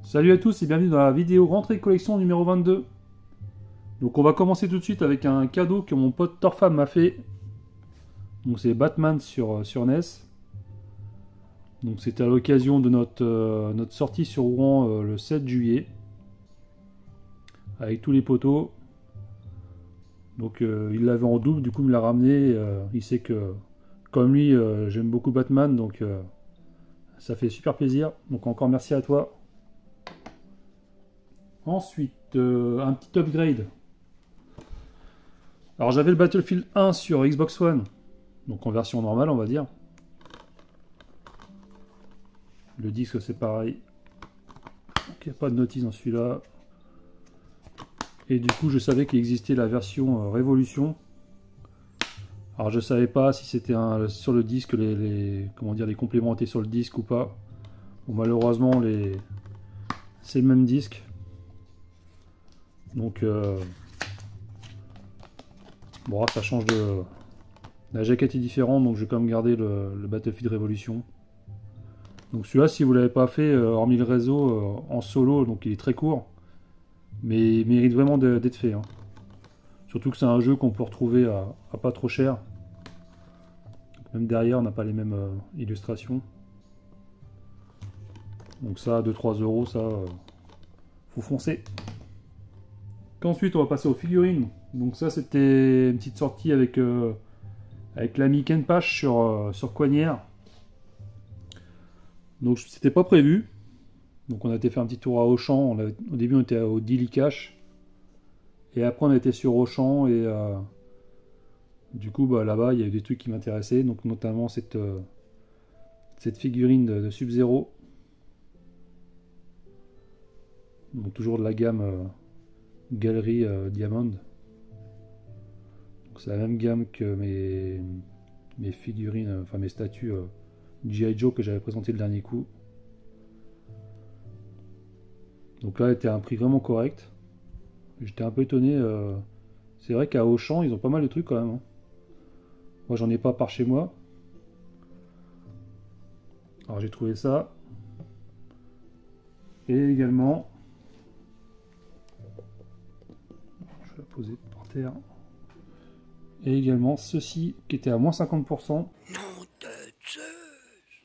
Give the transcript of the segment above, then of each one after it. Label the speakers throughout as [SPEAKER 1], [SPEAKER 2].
[SPEAKER 1] Salut à tous et bienvenue dans la vidéo rentrée collection numéro 22. Donc on va commencer tout de suite avec un cadeau que mon pote Torfam m'a fait. Donc c'est Batman sur NES. Donc c'était à l'occasion de notre sortie sur Rouen le 7 juillet. Avec tous les poteaux. Donc il l'avait en double, du coup il me l'a ramené. Il sait que comme lui j'aime beaucoup Batman, donc ça fait super plaisir. Donc encore merci à toi. Ensuite, un petit upgrade. Alors j'avais le Battlefield 1 sur Xbox One, donc en version normale on va dire. Le disque c'est pareil. Il n'y a pas de notice dans celui-là. Et du coup je savais qu'il existait la version Révolution. Alors je savais pas si c'était sur le disque comment dire, les compléments étaient sur le disque ou pas. Bon, malheureusement c'est le même disque. Donc bon, ça change de... La jaquette est différente, donc je vais quand même garder le Battlefield Révolution. Donc celui-là, si vous l'avez pas fait, hormis le réseau, en solo, donc il est très court. Mais il mérite vraiment d'être fait. Hein. Surtout que c'est un jeu qu'on peut retrouver à pas trop cher. Donc même derrière, on n'a pas les mêmes illustrations. Donc ça, 2-3 euros, ça, faut foncer. Ensuite, on va passer aux figurines. Donc ça, c'était une petite sortie avec l'ami Kenpash sur Coignères. Donc c'était pas prévu. Donc on a été faire un petit tour à Auchan. Au début, on était au Dilly Cash. Et après, on a été sur Auchan. Et du coup, bah, là-bas, il y a eu des trucs qui m'intéressaient. Donc notamment cette figurine de Sub-Zero. Donc toujours de la gamme... Galerie Diamond. C'est la même gamme que mes figurines, enfin mes statues G.I. Joe que j'avais présenté le dernier coup. Donc là, elle était à un prix vraiment correct. J'étais un peu étonné. C'est vrai qu'à Auchan, ils ont pas mal de trucs quand même. Hein. Moi, j'en ai pas par chez moi. Alors j'ai trouvé ça. Et également... posé par terre. Et également ceci qui était à moins 50%. Nom de Zeus.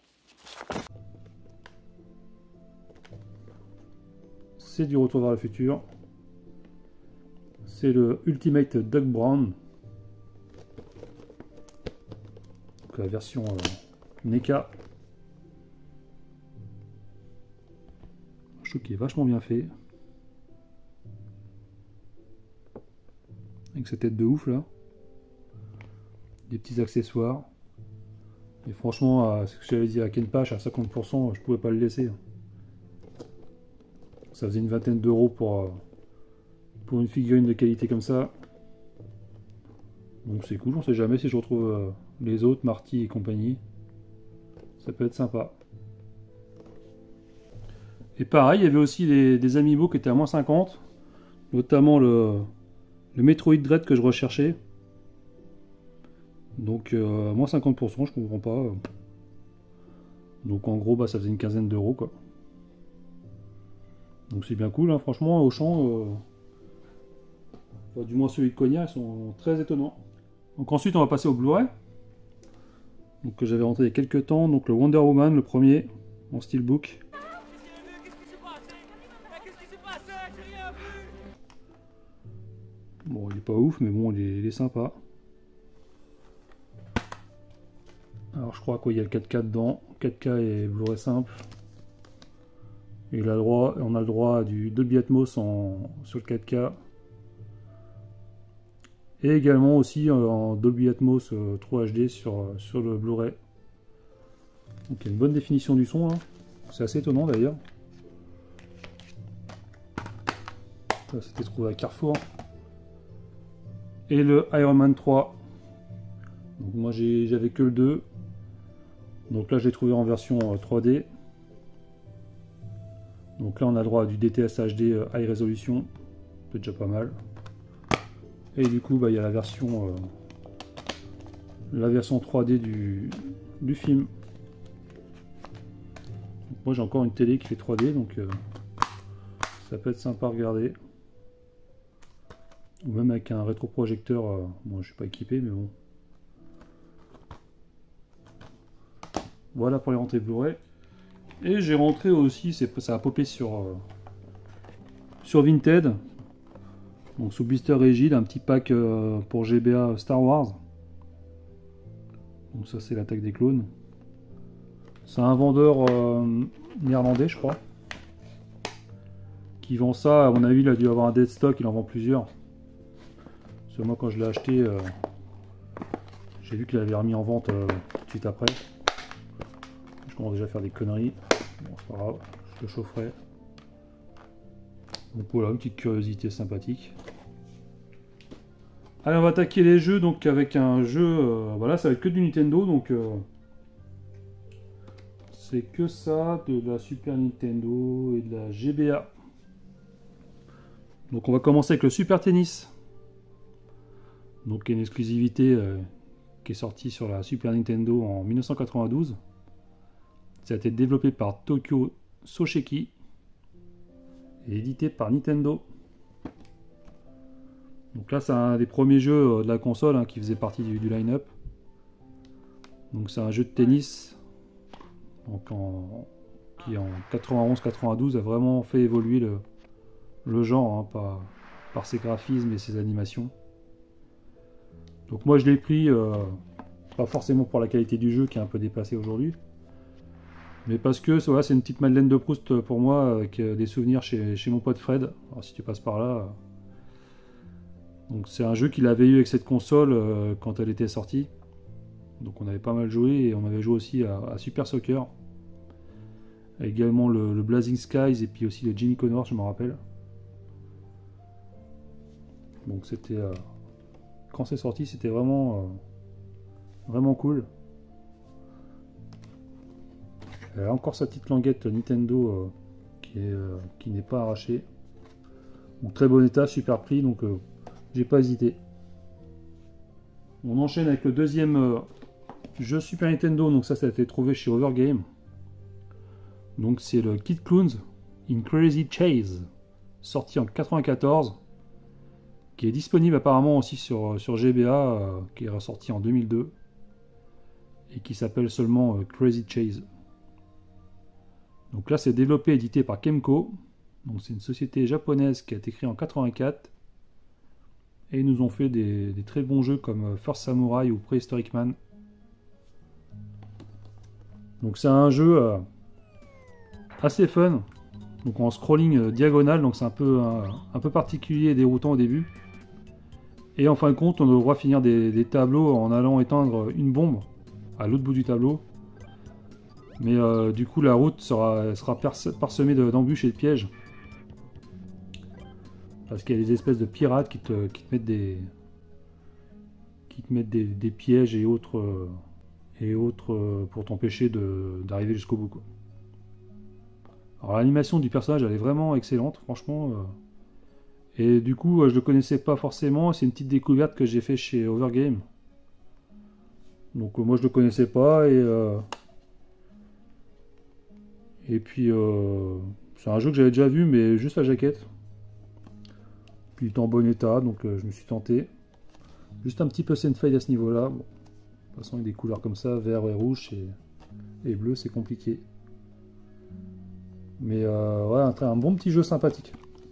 [SPEAKER 1] C'est du Retour vers le futur. C'est le Ultimate Doc Brown. Donc la version NECA. Je trouve qu'il est vachement bien fait. Avec sa tête de ouf là. Des petits accessoires. Et franchement, ce que j'avais dit à Kenpash, à 50%, je pouvais pas le laisser. Ça faisait une vingtaine d'euros pour une figurine de qualité comme ça. Donc c'est cool, on sait jamais si je retrouve les autres, Marty et compagnie. Ça peut être sympa. Et pareil, il y avait aussi des amiibo qui étaient à moins 50. Notamment le Metroid Dread que je recherchais. Donc moins 50%, je comprends pas. Donc en gros, bah, ça faisait une quinzaine d'euros quoi. Donc c'est bien cool, hein. Franchement, Auchan, du moins celui de Cognac, ils sont très étonnants. Donc ensuite, on va passer au Blu-ray. Donc que j'avais rentré il y a quelques temps. Donc le Wonder Woman, le premier, en steelbook. Bon, il est pas ouf, mais bon, il est sympa. Alors, je crois qu'il y a le 4K dedans. 4K et Blu-ray simple. Et on a le droit à du Dolby Atmos sur le 4K. Et également aussi en Dolby Atmos 3 HD sur le Blu-ray. Donc, il y a une bonne définition du son. Hein. C'est assez étonnant d'ailleurs. Ça, c'était trouvé à Carrefour. Et le Iron Man 3. Donc moi j'avais que le 2. Donc là je l'ai trouvé en version 3D. Donc là on a le droit à du DTS HD High Resolution. C'est déjà pas mal. Et du coup bah, il y a la version 3D du film. Donc moi j'ai encore une télé qui fait 3D. Donc ça peut être sympa à regarder. Ou même avec un rétroprojecteur. Bon, je suis pas équipé, mais bon. Voilà pour les rentrées Blu-ray. Et j'ai rentré aussi, ça a popé sur Vinted. Donc sous blister rigide, un petit pack pour GBA Star Wars. Donc ça c'est l'attaque des clones. C'est un vendeur néerlandais je crois. Qui vend ça, à mon avis il a dû avoir un dead stock, il en vend plusieurs. Parce que moi quand je l'ai acheté, j'ai vu qu'il avait remis en vente tout de suite après. Je commence déjà à faire des conneries. Bon c'est pas grave, je le chaufferai. Donc voilà, une petite curiosité sympathique. Allez, on va attaquer les jeux donc avec un jeu. Voilà, ça va être que du Nintendo, donc c'est que ça, de la Super Nintendo et de la GBA. Donc on va commencer avec le Super Tennis. Donc une exclusivité qui est sortie sur la Super Nintendo en 1992. Ça a été développé par Tokyo Sosheki et édité par Nintendo. Donc là c'est un des premiers jeux de la console hein, qui faisait partie du line-up. Donc c'est un jeu de tennis donc qui en 91-92 a vraiment fait évoluer le genre hein, par ses graphismes et ses animations. Donc moi je l'ai pris pas forcément pour la qualité du jeu qui est un peu dépassée aujourd'hui, mais parce que voilà, c'est une petite Madeleine de Proust pour moi avec des souvenirs chez mon pote Fred. Alors si tu passes par là. Donc c'est un jeu qu'il avait eu avec cette console quand elle était sortie. Donc on avait pas mal joué et on avait joué aussi à Super Soccer. Également le Blazing Skies et puis aussi le Jimmy Connors, je me rappelle. Donc c'était... quand c'est sorti, c'était vraiment cool. Elle a encore sa petite languette Nintendo qui n'est pas arrachée. Donc très bon état, super prix, donc j'ai pas hésité. On enchaîne avec le deuxième jeu Super Nintendo, donc ça a été trouvé chez Overgame. Donc c'est le Kid Clowns in Crazy Chase, sorti en 94, qui est disponible apparemment aussi sur GBA, qui est ressorti en 2002, et qui s'appelle seulement Crazy Chase. Donc là c'est développé et édité par Kemco, donc c'est une société japonaise qui a été créée en 84, et ils nous ont fait des très bons jeux comme First Samurai ou Prehistoric Man. Donc c'est un jeu assez fun, donc en scrolling diagonal, donc c'est un peu particulier et déroutant au début. Et en fin de compte, on devra finir des tableaux en allant éteindre une bombe à l'autre bout du tableau. Mais du coup, la route sera parsemée d'embûches et de pièges. Parce qu'il y a des espèces de pirates qui te mettent des pièges et autres pour t'empêcher d'arriver jusqu'au bout, quoi. Alors l'animation du personnage elle est vraiment excellente, franchement. Et du coup je le connaissais pas forcément, c'est une petite découverte que j'ai fait chez Overgame. Donc moi je le connaissais pas et puis c'est un jeu que j'avais déjà vu mais juste la jaquette. Puis il est en bon état donc je me suis tenté. Juste un petit peu Senfade à ce niveau là. Bon, de toute façon avec des couleurs comme ça, vert et rouge et bleu c'est compliqué. Mais ouais, un bon petit jeu sympathique.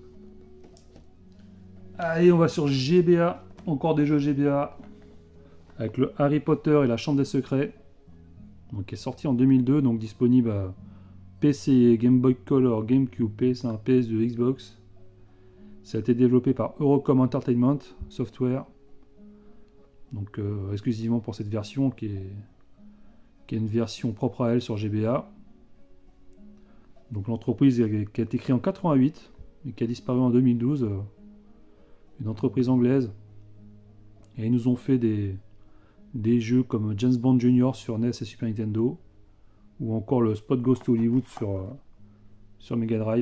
[SPEAKER 1] Allez, on va sur GBA. Encore des jeux GBA. Avec le Harry Potter et la Chambre des Secrets. Donc, qui est sorti en 2002. Donc disponible à PC, Game Boy Color, GameCube, PS1, PS2, Xbox. Ça a été développé par Eurocom Entertainment Software. Donc exclusivement pour cette version qui est une version propre à elle sur GBA. Donc l'entreprise qui a été créée en 88 et qui a disparu en 2012, une entreprise anglaise. Et ils nous ont fait des jeux comme James Bond Junior sur NES et Super Nintendo, ou encore le Spot Ghost Hollywood sur Mega Drive.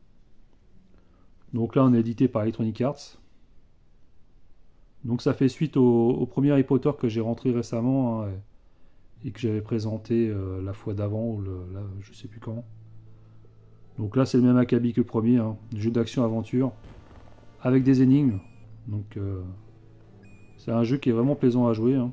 [SPEAKER 1] Donc là on est édité par Electronic Arts. Donc ça fait suite au premier Harry Potter que j'ai rentré récemment hein, et que j'avais présenté la fois d'avant, ou là je sais plus quand. Donc là c'est le même acabit que le premier, hein. Jeu d'action-aventure avec des énigmes. Donc c'est un jeu qui est vraiment plaisant à jouer, hein.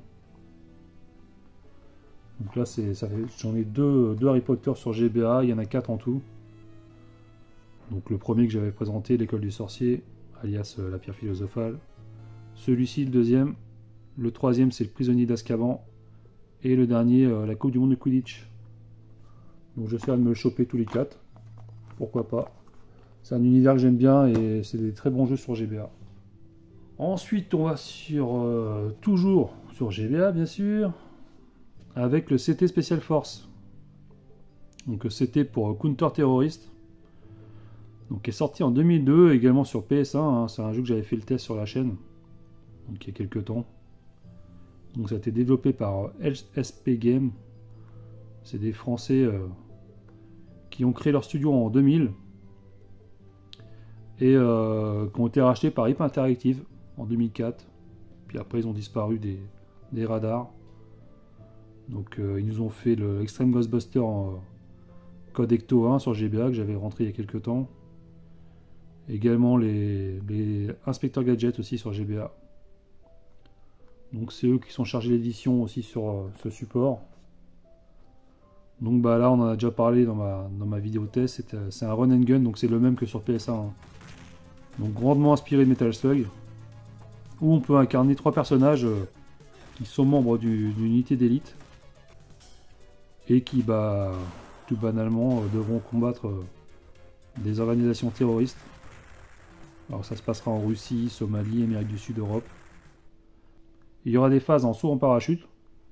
[SPEAKER 1] Donc là j'en ai deux Harry Potter sur GBA, il y en a 4 en tout. Donc le premier que j'avais présenté, l'école du sorcier, alias la pierre philosophale. Celui-ci le deuxième. Le troisième c'est le prisonnier d'Azkaban. Et le dernier, la Coupe du Monde de Quidditch. Donc j'essaie de me le choper tous les 4. Pourquoi pas. C'est un univers que j'aime bien et c'est des très bons jeux sur GBA. Ensuite on va sur toujours sur GBA bien sûr. Avec le CT Special Force. Donc CT pour Counter Terrorist. Donc qui est sorti en 2002 également sur PS1. Hein. C'est un jeu que j'avais fait le test sur la chaîne. Donc il y a quelques temps. Donc ça a été développé par LSP Game. C'est des Français qui ont créé leur studio en 2000 et qui ont été rachetés par IP Interactive en 2004. Puis après ils ont disparu des radars. Donc ils nous ont fait le Extreme Ghostbuster en code Ecto 1 sur GBA que j'avais rentré il y a quelques temps. Également les Inspecteur Gadget aussi sur GBA. Donc c'est eux qui sont chargés d'édition aussi sur ce support. Donc bah là on en a déjà parlé dans ma vidéo test, c'est un run and gun, donc c'est le même que sur PS1. Hein. Donc grandement inspiré de Metal Slug, où on peut incarner 3 personnages qui sont membres d'une unité d'élite et qui bah tout banalement devront combattre des organisations terroristes. Alors ça se passera en Russie, Somalie, Amérique du Sud, Europe. Il y aura des phases en saut en parachute.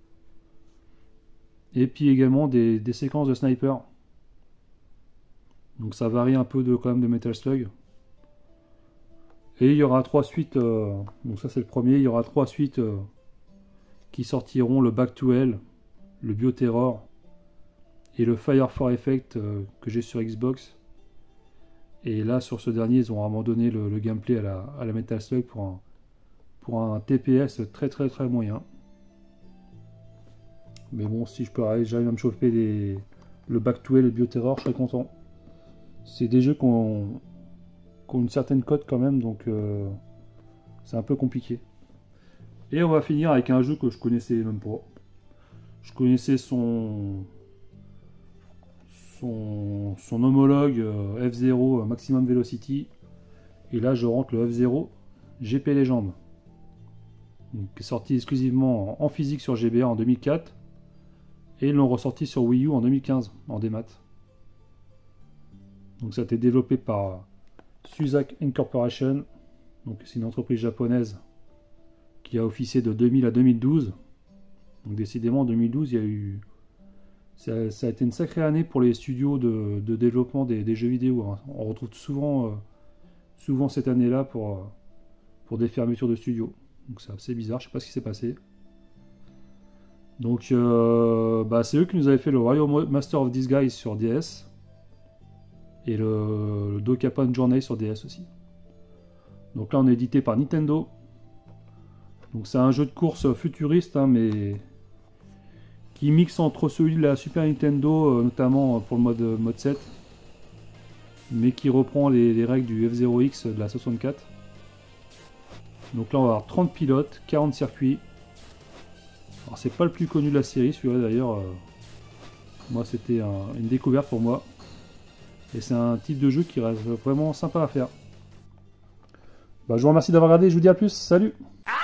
[SPEAKER 1] Et puis également des séquences de sniper. Donc ça varie un peu quand même de Metal Slug. Et il y aura 3 suites. Donc ça c'est le premier. Il y aura 3 suites qui sortiront, le Back to Hell, le Bioterror et le Fire for Effect que j'ai sur Xbox. Et là sur ce dernier ils ont abandonné le gameplay à la Metal Slug pour un TPS très moyen. Mais bon, si j'arrive à me chauffer le Back to Hell et le Bioterror, je serais content. C'est des jeux qui ont une certaine cote quand même, donc c'est un peu compliqué. Et on va finir avec un jeu que je connaissais même pas. Je connaissais son homologue F0 Maximum Velocity. Et là, je rentre le F0 GP Legend. Donc, qui est sorti exclusivement en physique sur GBA en 2004. Et ils l'ont ressorti sur Wii U en 2015 en démat. Donc ça a été développé par Suzak Incorporation. Donc c'est une entreprise japonaise qui a officié de 2000 à 2012. Donc décidément en 2012 il y a eu... Ça a été une sacrée année pour les studios de développement des jeux vidéo. Hein. On retrouve souvent cette année-là pour des fermetures de studios. Donc c'est assez bizarre, je sais pas ce qui s'est passé. Donc c'est eux qui nous avaient fait le Royal Master of Disguise sur DS. Et le Dokapon Journey sur DS aussi. Donc là on est édité par Nintendo. Donc c'est un jeu de course futuriste, hein, mais qui mixe entre celui de la Super Nintendo, notamment pour le mode 7. Mais qui reprend les règles du F0X de la 64. Donc là on va avoir 30 pilotes, 40 circuits. Alors c'est pas le plus connu de la série celui-là d'ailleurs. Moi c'était une découverte pour moi. Et c'est un type de jeu qui reste vraiment sympa à faire. Bah, je vous remercie d'avoir regardé, je vous dis à plus, salut!